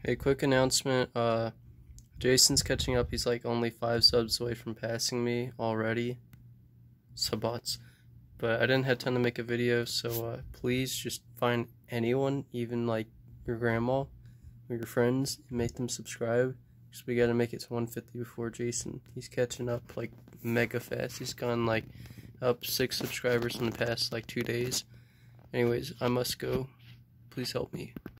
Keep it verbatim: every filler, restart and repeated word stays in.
Hey, quick announcement. Uh, Jason's catching up. He's like only five subs away from passing me already. Subots. But I didn't have time to make a video, so uh, please just find anyone, even like your grandma or your friends, and make them subscribe. Because we gotta make it to one fifty before Jason. He's catching up like mega fast. He's gone like up six subscribers in the past like two days. Anyways, I must go. Please help me.